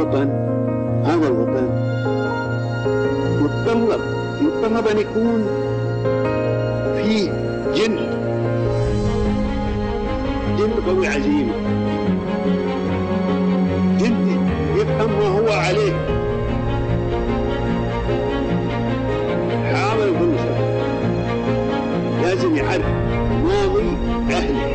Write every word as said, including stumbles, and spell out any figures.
الوطن، هذا الوطن يتطلب يتطلب أن يكون فيه جند جند قوي عزيمة، جند يفهم ما هو عليه، حامل فرصة، لازم يعرف ماضي أهله